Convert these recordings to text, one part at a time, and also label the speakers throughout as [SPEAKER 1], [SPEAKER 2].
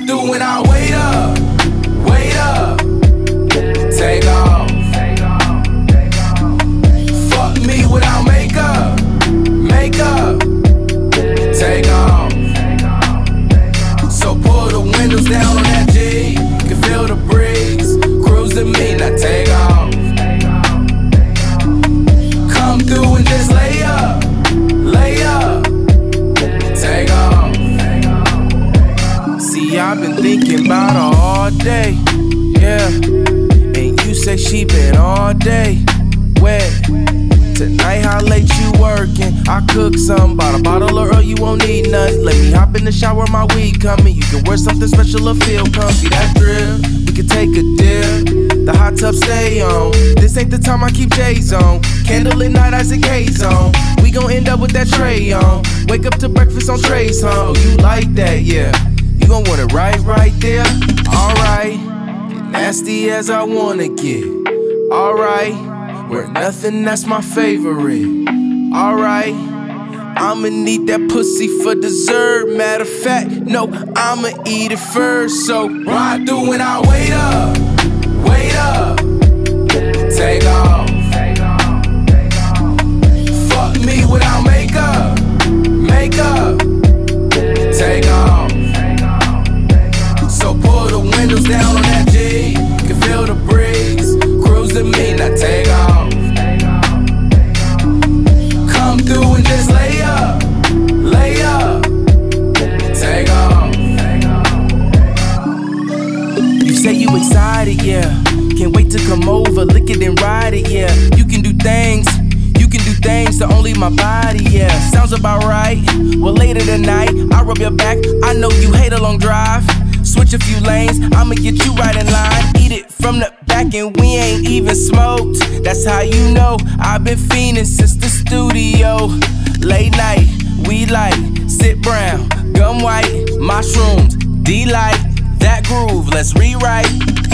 [SPEAKER 1] Ride through and I wait up, take off. Fuck me without makeup, take off. So pull the windows down on that G, can feel the breeze, cruise to me, now take off. Come through and just lay up, take off. See, I've been thinking about her all day, yeah. And you say she been all day wet. Tonight, how late you working? I cook some, bought a bottle of Earl, you won't need nothing. Let me hop in the shower, my weed coming. You can wear something special or feel comfy, that's real. We can take a dip, the hot tub stay on. This ain't the time I keep J's on. Candle at night, Isaac Hayes on. We gon' end up with that tray on. Wake up to breakfast on trays, huh? Oh, you like that, yeah. You gon' want it right there, alright. Nasty as I wanna get, alright. We're nothing, that's my favorite, alright. I'ma need that pussy for dessert. Matter of fact, no, I'ma eat it first. So ride through and I wait up, take off. Fuck me without makeup, take off. So pull the windows down on that G, can feel the breeze, cruise to me, now take off. Come through and just lay up, take off. You say you excited, yeah. Can't wait to come over, lick it and ride it, yeah. You can do things to only my body, yeah. Sounds about right. Well, later tonight, I'll rub your back. I know you hate a long drive. Switch a few lanes, I'ma get you right in line. Eat it from the back and we ain't even smoked. That's how you know I've been fiending since the studio. Late night, we like sit brown, gum white, mushrooms, delight. That groove, let's rewrite.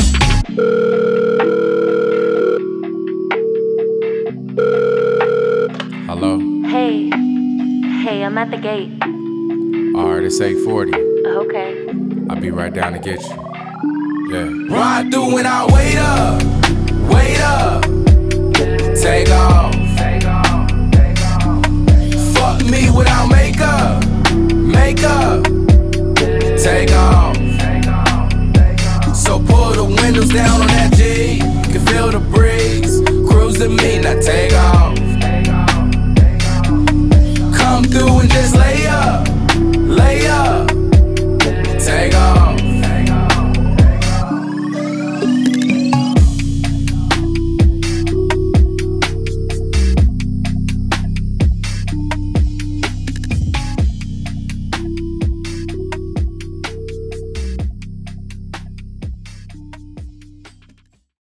[SPEAKER 1] Hello?
[SPEAKER 2] Hey, I'm at the gate.
[SPEAKER 1] Alright, it's 8:40.
[SPEAKER 2] Okay.
[SPEAKER 1] I'll be right down to get you. Yeah. Ride through and I wait up, take off. Fuck me without makeup, take off.